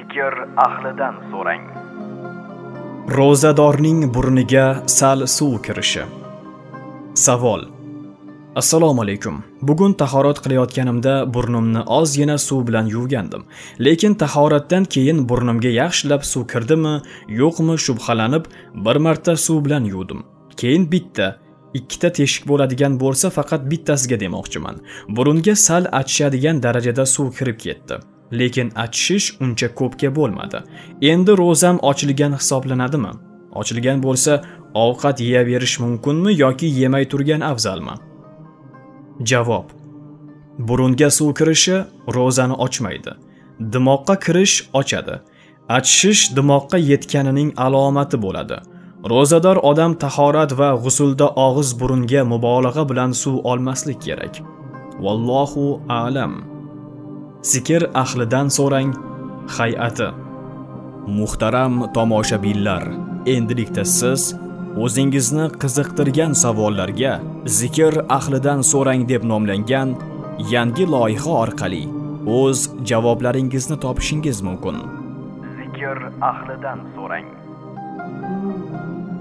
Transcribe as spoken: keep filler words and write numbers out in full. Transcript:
Zikr ahlidan so'rang. Ro'zadorning burniga sal suv kirishi. Savol. Assalomu alaykum. Bugun tahorat qilayotganimda burnimni ozgina suv bilan yuvgandim. Lekin tahoratdan keyin burnimga yaxshilab suv kirdimi, yo'qmi shubhalanib, bir marta suv bilan yuvdim. Keyin bitta, ikkita teshik bo'ladigan bo'lsa faqat bittasiga demoqchiman. Burunga sal achishadigan darajada suv kirib ketdi. Lekin achishish uncha ko'pga bo'lmadi. Endi ro'zam ochilgan hisoblanadimi? Ochilgan bo'lsa, ovqat yeyaverish mumkinmi yoki yemay turgan afzalmi? Javob. Burunga suv kirishi ro'zani ochmaydi. Dimoqqa kirish ochadi. Achishish dimoqqa yetganining alomati bo'ladi. Ro'zador odam tahorat va g'usulda og'iz burunga mubolag'a bilan suv olmaslik kerak. Vallohu a'lam. Zikr ahlidan so'rang hay'ati. Muhtaram tomoshabinlar, endilikda siz o'zingizni qiziqtirgan savollarga Zikr ahlidan so'rang deb nomlangan yangi loyiha orqali o'z javoblaringizni topishingiz mumkin. Zikr ahlidan so'rang.